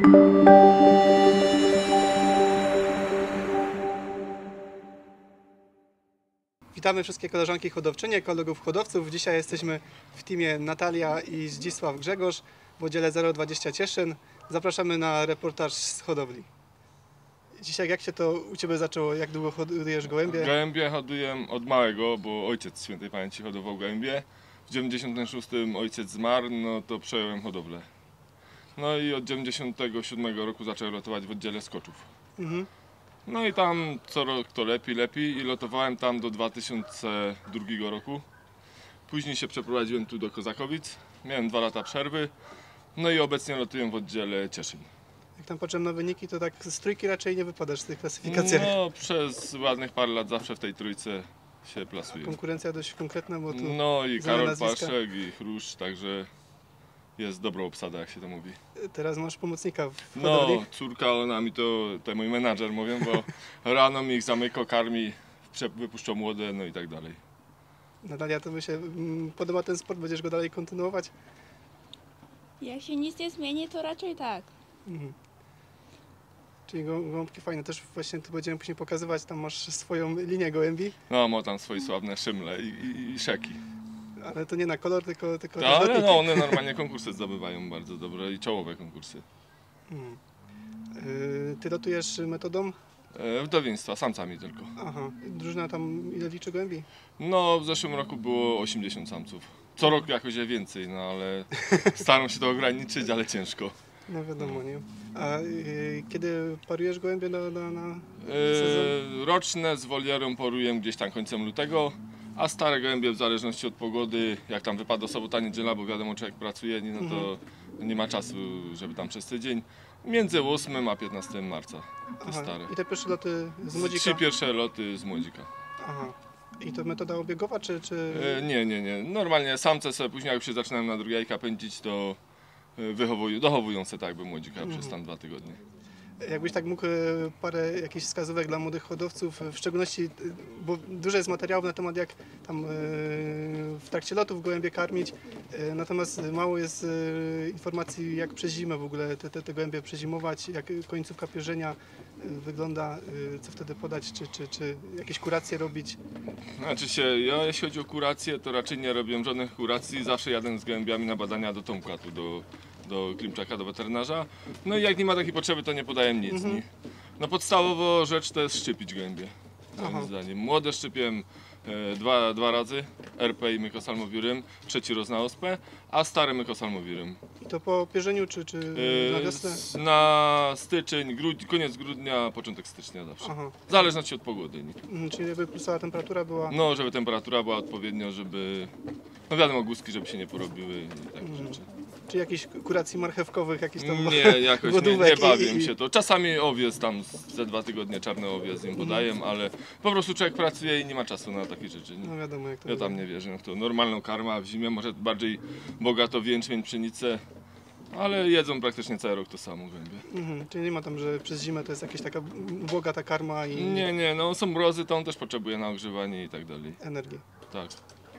Witamy wszystkie koleżanki hodowczynie, kolegów hodowców. Dzisiaj jesteśmy w teamie Natalia i Zdzisław Grzegorz w oddziale 020 Cieszyn. Zapraszamy na reportaż z hodowli. Dzisiaj jak się to u Ciebie zaczęło? Jak długo hodujesz gołębie? Gołębie hoduję od małego, bo ojciec świętej pamięci hodował gołębie. W 96 ojciec zmarł, no to przejąłem hodowlę. No i od 97 roku zacząłem lotować w oddziale skoczów. No i tam co rok to lepiej i lotowałem tam do 2002 roku. Później się przeprowadziłem tu do Kozakowic, miałem 2 lata przerwy, no i obecnie lotuję w oddziale Cieszyn. Jak tam patrzę na wyniki, to tak z trójki raczej nie wypadasz w tych klasyfikacjach. No przez ładnych parę lat zawsze w tej trójce się plasuję. Konkurencja dość konkretna, bo tu no i Karol nazwiska. Paszek i Chrusz, także jest dobra obsada, jak się to mówi. Teraz masz pomocnika w hodowli? No, córka, ona mi to mój menadżer mówią, bo rano mi ich zamyka, karmi, wypuszcza młode, no i tak dalej. Natalia, to by się podoba ten sport? Będziesz go dalej kontynuować? Jak się nic nie zmieni, to raczej tak. Czyli gołąbki fajne. Też właśnie tu będziemy później pokazywać, tam masz swoją linię gołębi. No, ma tam swoje sławne szymle i szeki. Ale to nie na kolor, tylko No, ale no, one normalnie konkursy zdobywają bardzo dobre i czołowe konkursy. Ty lotujesz metodą? Wdowieństwa, samcami tylko. Aha. Drużyna tam ile liczy gołębi? No, w zeszłym roku było 80 samców. Co roku jakoś je więcej, no ale staram się to ograniczyć, ale ciężko. No wiadomo, nie? A kiedy parujesz gołębie na sezon? Roczne z wolierą poruję gdzieś tam końcem lutego, a stare gołębie w zależności od pogody, jak tam wypada sobota, niedziela, bo wiadomo, człowiek pracuje, no to nie ma czasu, żeby tam przez tydzień. Między 8 a 15 marca, te stare. I te pierwsze loty z młodzika? 3 pierwsze loty z młodzika. Aha. I to metoda obiegowa, czy... Nie. Normalnie samce sobie później, jak już się zaczynają na drugie jajka pędzić, to dochowują se tak jakby młodzika przez tam 2 tygodnie. Jakbyś tak mógł parę jakichś wskazówek dla młodych hodowców, w szczególności, bo dużo jest materiałów na temat jak tam w trakcie lotów gołębie karmić, natomiast mało jest informacji jak przez zimę w ogóle te gołębie przezimować, jak końcówka pierzenia wygląda, co wtedy podać, czy jakieś kuracje robić. Znaczy ja jeśli chodzi o kurację, to raczej nie robię żadnych kuracji, zawsze jadę z gołębiami na badania do Tomka, tu do Klimczaka, do weterynarza. No i jak nie ma takiej potrzeby, to nie podaję nic. No podstawowo rzecz to jest szczypić gołębie, moim zdaniem. Młode szczypiłem dwa razy, RP i mykosalmowirym, 3 roz na ospę, a stare mykosalmowirym. I to po pierzeniu, czy na wiosnę? Na styczeń, koniec grudnia, początek stycznia zawsze. W zależności od pogody. Czyli żeby plusowa temperatura była? No, żeby temperatura była odpowiednio, żeby, no wiadomo, guzki, żeby się nie porobiły i takie rzeczy. Czy jakichś kuracji marchewkowych, jakieś tam Nie, jakoś nie bawię się to. Czasami owiec tam ze 2 tygodnie, czarny owiec im podaję, ale po prostu człowiek pracuje i nie ma czasu na takie rzeczy. No wiadomo, jak to ja tam nie wierzę w to. Normalną karmę, a w zimie może bardziej bogato w jęczmień, pszenicę, ale jedzą praktycznie cały rok to samo gołębie. Czyli nie ma tam, że przez zimę to jest jakaś taka bogata karma i... Nie, no są mrozy, to on też potrzebuje na ogrzewanie i tak dalej. Energii. Tak.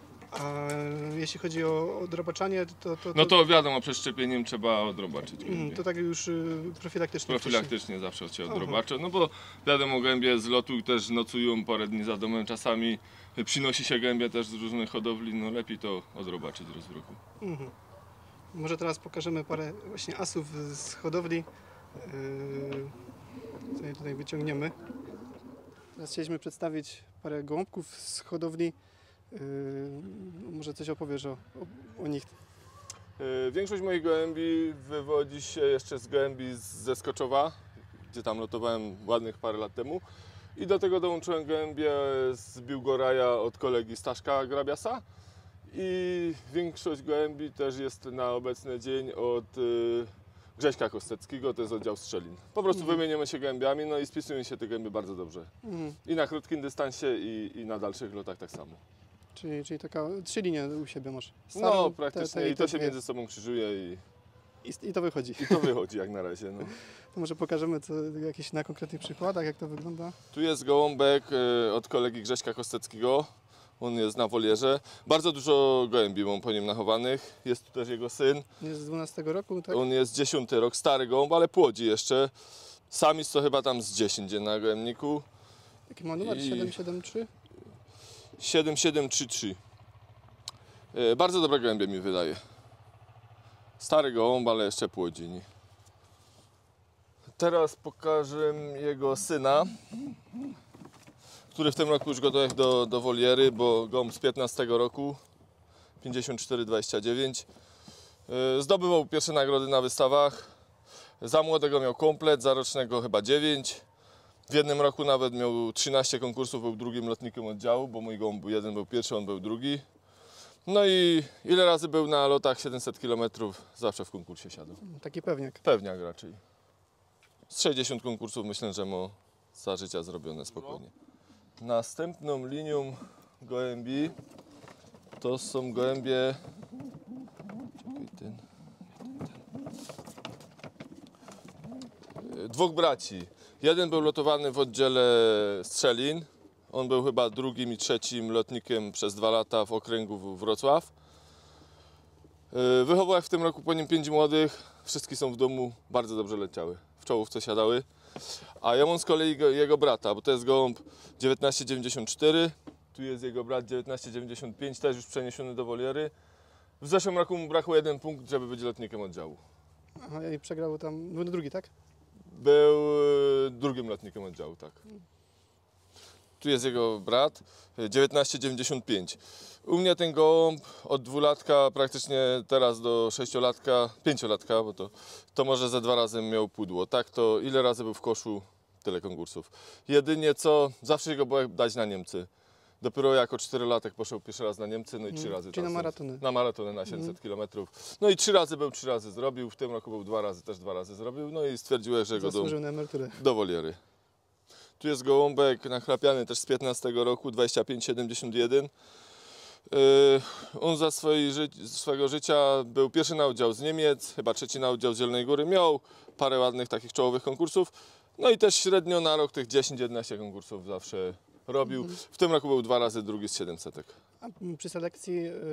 A jeśli chodzi o odrobaczanie, to... No to wiadomo, przed szczepieniem trzeba odrobaczyć gołębie. To tak już profilaktycznie? Profilaktycznie zawsze się odrobaczę, no bo wiadomo, gołębie z lotu też nocują parę dni za domem, czasami przynosi się gołębie też z różnych hodowli, no lepiej to odrobaczyć raz w roku. Może teraz pokażemy parę właśnie asów z hodowli, co je tutaj wyciągniemy. Teraz chcieliśmy przedstawić parę gołąbków z hodowli. Może coś opowiesz o nich? Większość moich gołębi wywodzi się jeszcze z gołębi ze Skoczowa, gdzie tam lotowałem ładnych parę lat temu. I do tego dołączyłem gołębie z Biłgoraja od kolegi Staszka Grabiasa. I większość gołębi też jest na obecny dzień od Grześka Kosteckiego, to jest oddział Strzelin. Po prostu wymieniamy się gołębiami, no i spisują się te gołębie bardzo dobrze. I na krótkim dystansie i na dalszych lotach tak samo. Czyli taka 3 linie u siebie masz? Starą, no praktycznie i to się między sobą krzyżuje i to wychodzi. I to wychodzi jak na razie. No. To może pokażemy jakieś na konkretnych przykładach, jak to wygląda? Tu jest gołąbek od kolegi Grześka Kosteckiego. On jest na wolierze. Bardzo dużo gołębi mam po nim nachowanych. Jest tu też jego syn. Jest z 12 roku, tak? On jest 10 rok, stary gołąb, ale płodzi jeszcze. Samic to chyba tam z 10 na gołębniku. Jaki ma numer? I- 773? 7733. Bardzo dobre gołębie mi wydaje. Stary gołąb, ale jeszcze płodzi. Teraz pokażę jego syna, który w tym roku już go dojechał do woliery, bo gołąb z 15 roku, 54,29. Zdobywał pierwsze nagrody na wystawach. Za młodego miał komplet, za rocznego chyba 9. W jednym roku nawet miał 13 konkursów, był drugim lotnikiem oddziału, bo mój gołąb jeden był pierwszy, on był drugi. No i ile razy był na lotach 700 km, zawsze w konkursie siadł. Taki pewniak. Pewniak raczej. Z 60 konkursów myślę, że ma za życia zrobione spokojnie. Następną linią gołębi to są gołębie... Dwóch braci. Jeden był lotowany w oddziale Strzelin. On był chyba drugim i trzecim lotnikiem przez 2 lata w okręgu Wrocław. Wychowałem w tym roku po nim 5 młodych. Wszystkie są w domu, bardzo dobrze leciały. W czołówce siadały. A ja mam z kolei jego brata, bo to jest gołąb 1994. Tu jest jego brat 1995, też już przeniesiony do woliery. W zeszłym roku mu brakło 1 punkt, żeby być lotnikiem oddziału. Aha, i przegrał tam, był drugi, tak? Był drugim lotnikiem oddziału, tak. Tu jest jego brat, 1995. U mnie ten gołąb od 2-latka praktycznie teraz do 6-latka, 5-latka, bo to może ze 2 razy miał pudło. Tak to ile razy był w koszu, tyle konkursów. Jedynie co, zawsze go było dać na Niemcy. Dopiero jako 4-latek poszedł pierwszy raz na Niemcy, no i 3 razy. Czyli na tam maratony. Na maratony na 700 km. No i 3 razy był, 3 razy zrobił. W tym roku był 2 razy, też 2 razy zrobił. No i stwierdziłem, że go Zasłużył na emeryturę. do woliery. Tu jest gołąbek nachrapiany też z 15 roku, 25,71. On za swojego życia był pierwszy na oddział z Niemiec, chyba trzeci na oddział z Zielonej Góry. Miał parę ładnych takich czołowych konkursów. No i też średnio na rok tych 10-11 konkursów zawsze robił. W tym roku był 2 razy drugi z 700. A przy selekcji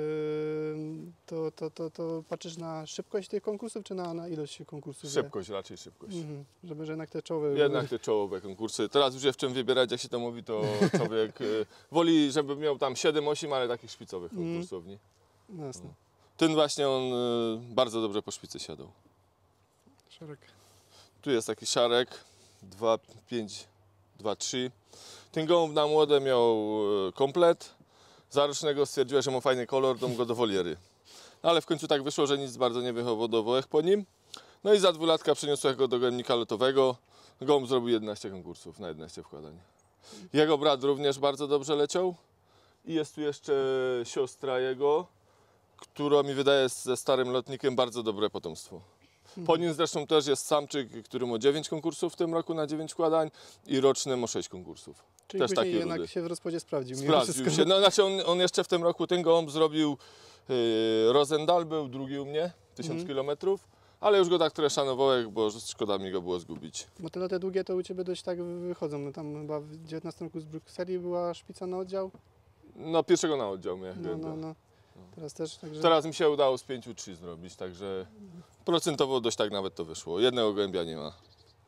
to patrzysz na szybkość tych konkursów, czy na ilość konkursów? Szybkość, raczej szybkość. Żeby jednak te czołowe... Jednak te czołowe konkursy. Teraz już wie w czym wybierać, jak się to mówi, to człowiek woli, żeby miał tam 7-8, ale takich szpicowych konkursów. Nie? No jasne. Ten właśnie on bardzo dobrze po szpicy siadał. Szereg. Tu jest taki szarek, 2,5, 2,3. Ten gołąb na młode miał komplet. Za rocznego stwierdziła, że ma fajny kolor, dam go do woliery. Ale w końcu tak wyszło, że nic bardzo nie wyhodowało po nim. No i za 2-latka przeniosłem go do gołębnika lotowego. Gołąb zrobił 11 konkursów na 11 wkładań. Jego brat również bardzo dobrze leciał. I jest tu jeszcze siostra jego, która mi wydaje jest ze starym lotnikiem bardzo dobre potomstwo. Po nim zresztą też jest samczyk, który ma 9 konkursów w tym roku na 9 wkładań i roczny ma 6 konkursów. Czyli też później taki jednak rudy. się w rozpodzie sprawdził. mimo Sprawdził wszystko. się. No, znaczy on jeszcze w tym roku ten gołąb zrobił Rosendal, był drugi u mnie, 1000 km, ale już go tak trochę szanowałem, bo szkoda mi go było zgubić. Bo te loty długie to u Ciebie dość tak wychodzą. No tam chyba w 19 roku z Brukseli była szpica na oddział. No pierwszego na oddział miałem. No. Teraz też, także... Teraz mi się udało z 5-3 zrobić, także procentowo dość tak nawet to wyszło. Jednego gołębia nie ma.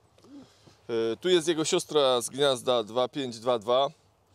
Tu jest jego siostra z gniazda 2522.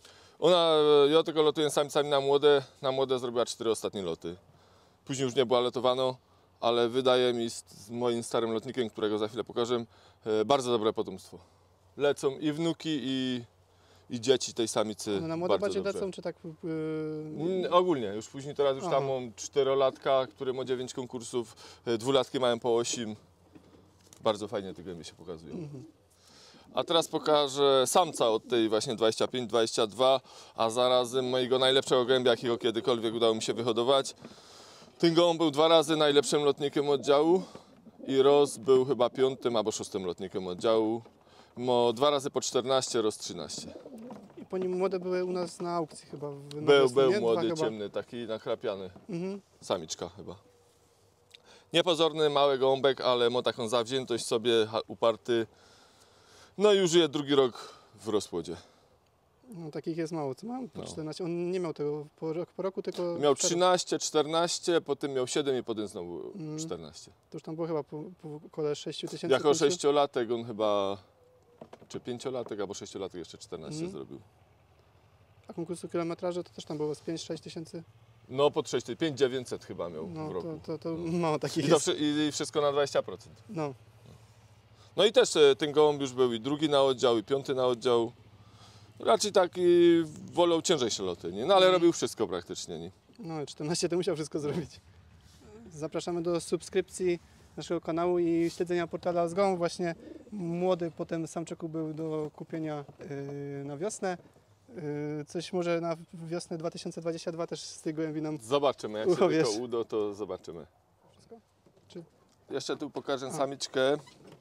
Ja tylko lotuję samcami na młode zrobiła 4 ostatnie loty. Później już nie była lotowana, ale wydaje mi z moim starym lotnikiem, którego za chwilę pokażę, bardzo dobre potomstwo. Lecą i wnuki, i dzieci tej samicy. No na młode bardzo bardziej dobrze. lecą, czy tak... Ogólnie, już później teraz już tam mam 4-latka, który ma 9 konkursów, 2-latki mają po 8. Bardzo fajnie te gołębie się pokazują. A teraz pokażę samca od tej właśnie 25-22, a zarazem mojego najlepszego gołębia, jakiego kiedykolwiek udało mi się wyhodować. Ten gołąb był 2 razy najlepszym lotnikiem oddziału i Ross był chyba 5. albo 6. lotnikiem oddziału. Ma 2 razy po 14, Ross 13. I po nim młode były u nas na aukcji chyba. Był młody, ciemny, taki nakrapiany. Samiczka chyba. Niepozorny, mały gołąbek, ale ma taką zawziętość sobie, uparty. No i już żyje drugi rok w rozpłodzie. No, takich jest mało, co mam po No. 14. On nie miał tego po roku, tylko... Miał 4. 13, 14, potem miał 7 i potem znowu 14. To już tam było chyba po około 6 tysięcy. Jako 6-latek on chyba, czy 5-latek albo 6-latek jeszcze 14 zrobił. A konkursu kilometrażu to też tam było z 5-6 tysięcy. No pod 6, 5900 chyba miał No w roku. to mało takich I, to, jest. I wszystko na 20%. No. No i też ten gołąb już był i drugi na oddział, i 5 na oddział. Raczej taki wolał ciężejsze loty, nie? No ale robił wszystko praktycznie, nie? No 14 to musiał wszystko zrobić. Zapraszamy do subskrypcji naszego kanału i śledzenia portala Zgon. Właśnie młody potem samczyku był do kupienia na wiosnę. Coś może na wiosnę 2022 też z tej gołębi nam... Zobaczymy, jak się Uchowiesz. tylko uda, to zobaczymy. Wszystko? Czy... Jeszcze tu pokażę samiczkę.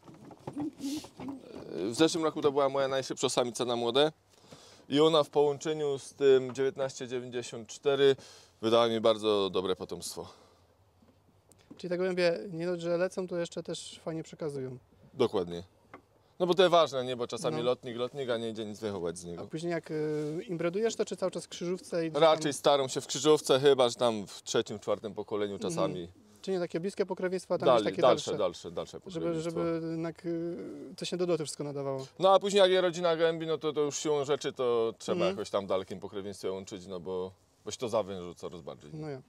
W zeszłym roku to była moja najszybsza samica na młode. I ona w połączeniu z tym 1994 wydała mi bardzo dobre potomstwo. Czyli te gołębie nie dość, że lecą, to jeszcze też fajnie przekazują. Dokładnie. No bo to jest ważne, nie? Bo czasami No. lotnik, a nie idzie nic wychować z A niego. później jak imbredujesz to, czy cały czas w krzyżówce? I Raczej staram się w krzyżówce, chyba że tam w trzecim, czwartym pokoleniu czasami. Czy nie takie bliskie pokrewieństwo, a tam gdzieś takie dalsze? Dalsze Żeby pokrewieństwo. jednak to się do lotu wszystko nadawało. No a później jak jest rodzina gołębi, no to już siłą rzeczy to trzeba Mhm. jakoś tam w dalekim pokrewieństwie łączyć, no bo się to zawęży coraz bardziej. No ja.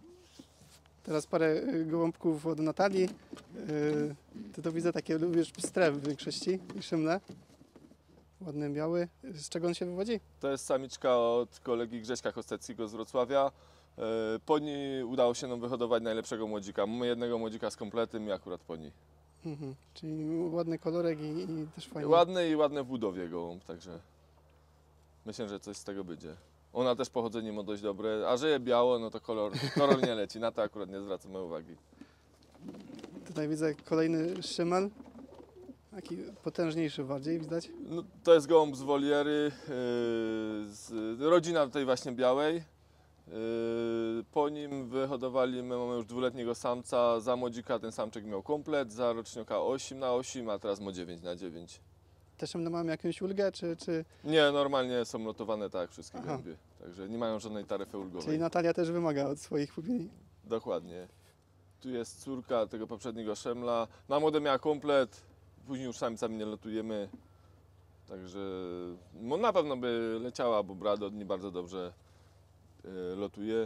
Teraz parę gołąbków od Natalii. Ty to widzę takie lubisz pstre w większości i szymle. Ładny, biały. Z czego on się wywodzi? To jest samiczka od kolegi Grześka Kosteckiego z Wrocławia. Po niej udało się nam wyhodować najlepszego młodzika. Mamy jednego młodzika z kompletem i akurat po niej. Mhm. Czyli ładny kolorek i też fajnie. Ładny i ładny w budowie gołąb, także myślę, że coś z tego będzie. Ona też pochodzenie ma dość dobre, a że je biało, no to kolor nie leci. Na to akurat nie zwracamy uwagi. Tutaj widzę kolejny szymel. Taki potężniejszy bardziej widać. No, to jest gołąb z woliery, rodzina tej właśnie białej. Po nim wyhodowali, my mamy już 2-letniego samca, za młodzika ten samczyk miał komplet, za rocznioka 8/8, a teraz ma 9/9. Te szymle mamy jakąś ulgę, czy... Nie, normalnie są lotowane tak jak wszystkie Aha. gołębie, także nie mają żadnej taryfy ulgowej. Czyli Natalia też wymaga od swoich pupieni. Dokładnie. Tu jest córka tego poprzedniego szemla, na młode miała komplet, później już samcami nie lotujemy, także no, na pewno by leciała, bo Brad od niej bardzo dobrze lotuje.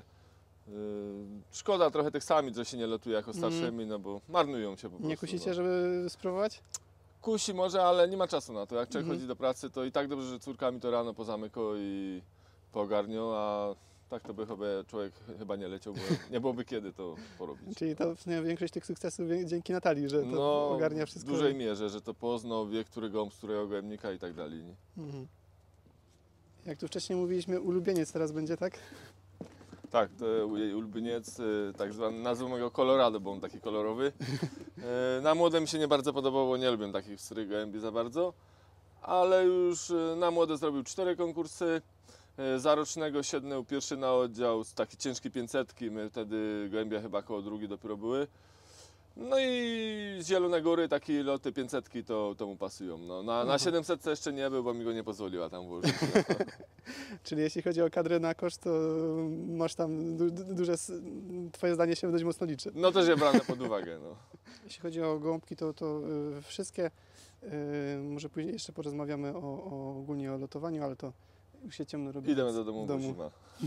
Szkoda trochę tych samic, że się nie lotuje jako starszymi, no bo marnują się po prostu. Nie kusicie, no. żeby spróbować? Kusi może, ale nie ma czasu na to. Jak człowiek Mhm. chodzi do pracy, to i tak dobrze, że córkami to rano pozamykał i poogarniał, a tak to by człowiek chyba nie leciał, bo nie byłoby kiedy to porobić. Czyli to w sumie większość tych sukcesów dzięki Natalii, że to No, ogarnia w wszystko. dużej mierze, że to poznał, wie, który gołąb z którego gołębnika i tak dalej. Nie? Mhm. Jak tu wcześniej mówiliśmy, ulubieniec teraz będzie, tak? Tak, to jej ulubieniec, tak zwany, nazwę go Colorado, bo on taki kolorowy. Na młode mi się nie bardzo podobało, bo nie lubię takich pstrych gołębi za bardzo, ale już na młode zrobił 4 konkursy. Za rocznego siednął pierwszy na oddział, taki ciężki 500, my wtedy gołębie chyba koło drugi dopiero były. No i z Zielone Góry takie loty 500 to mu pasują. No, na 700 jeszcze nie był, bo mi go nie pozwoliła tam włożyć. Czyli jeśli chodzi o kadrę na koszt, to masz tam duże, twoje zdanie się dość mocno liczy. No też je brane pod uwagę. No. Jeśli chodzi o gołąbki, to wszystkie, może później jeszcze porozmawiamy ogólnie o lotowaniu, ale to już się ciemno robi. Idziemy do domu, bo zima.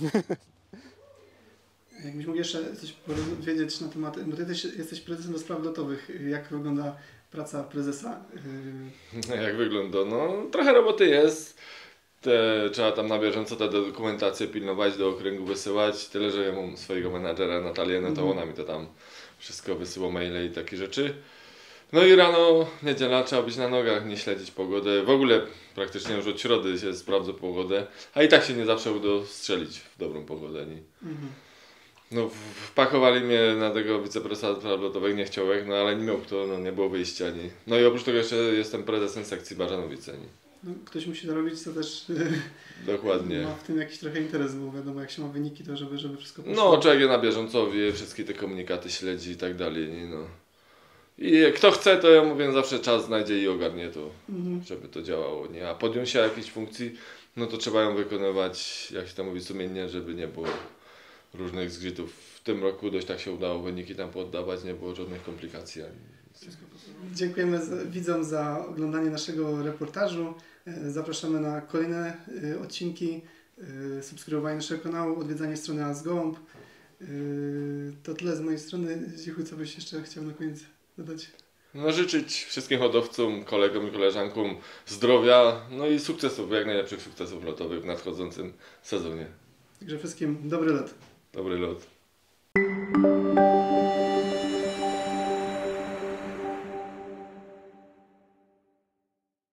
Jakbyś mógł jeszcze coś powiedzieć na temat, bo ty też jesteś prezesem do spraw lotowych, jak wygląda praca prezesa? Jak wygląda? No trochę roboty jest. Trzeba tam na bieżąco tę dokumentację pilnować, do okręgu wysyłać. Tyle, że ja mam swojego menadżera Natalię, no to ona mi to tam wszystko wysyła, maile i takie rzeczy. No i rano, niedziela, trzeba być na nogach, nie śledzić pogodę. W ogóle praktycznie już od środy się sprawdza pogodę, a i tak się nie zawsze uda strzelić w dobrą pogodę. Nie? No, wpakowali mnie na tego wiceprezesa spraw lotowych, nie chciał, no ale nie miał kto, no nie było wyjścia. Nie. No i oprócz tego jeszcze jestem prezesem sekcji Barzanowice. Nie. No, ktoś musi to robić, to też Dokładnie. ma w tym jakiś trochę interes, bo wiadomo, jak się ma wyniki, to żeby wszystko poszło. No, człowiek je na bieżąco wie, wszystkie te komunikaty śledzi i tak dalej. Nie, no. I kto chce, to ja mówię, zawsze czas znajdzie i ogarnie to, żeby to działało, nie? A podjąć się jakiejś funkcji, no to trzeba ją wykonywać, jak się to mówi, sumiennie, żeby nie było różnych zgrzytów. W tym roku dość tak się udało wyniki tam poddawać, nie było żadnych komplikacji. Dziękujemy widzom za oglądanie naszego reportażu. Zapraszamy na kolejne odcinki, subskrybowanie naszego kanału, odwiedzanie strony Azgołąb. To tyle z mojej strony. Zdzichu, co byś jeszcze chciał na koniec dodać? No życzyć wszystkim hodowcom, kolegom i koleżankom zdrowia, no i sukcesów, jak najlepszych sukcesów lotowych w nadchodzącym sezonie. Także wszystkim dobry lot. Dobry lot.